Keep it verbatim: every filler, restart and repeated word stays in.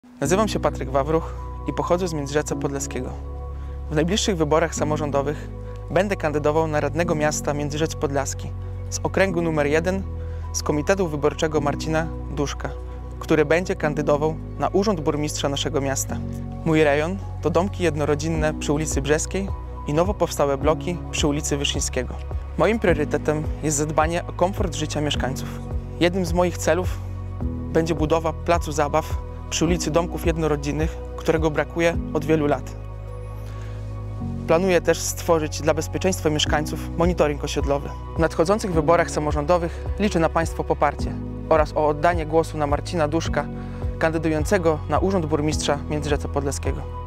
Nazywam się Patryk Wawruch i pochodzę z Międzyrzecza Podlaskiego. W najbliższych wyborach samorządowych będę kandydował na radnego miasta Międzyrzec Podlaski z okręgu numer jeden z Komitetu Wyborczego Marcina Duszka, który będzie kandydował na urząd burmistrza naszego miasta. Mój rejon to domki jednorodzinne przy ulicy Brzeskiej i nowo powstałe bloki przy ulicy Wyszyńskiego. Moim priorytetem jest zadbanie o komfort życia mieszkańców. Jednym z moich celów będzie budowa placu zabaw przy ulicy Domków Jednorodzinnych, którego brakuje od wielu lat. Planuję też stworzyć dla bezpieczeństwa mieszkańców monitoring osiedlowy. W nadchodzących wyborach samorządowych liczę na Państwa poparcie oraz o oddanie głosu na Marcina Duszka, kandydującego na urząd burmistrza Międzyrzecza Podlaskiego.